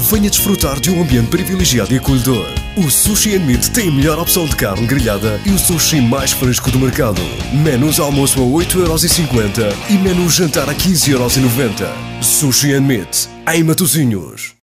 venha desfrutar de um ambiente privilegiado e acolhedor. O Sushi & Meat tem a melhor opção de carne grelhada e o sushi mais fresco do mercado. Menus almoço a 8,50€ e menu jantar a 15,90€. Sushi & Meat, em Matosinhos.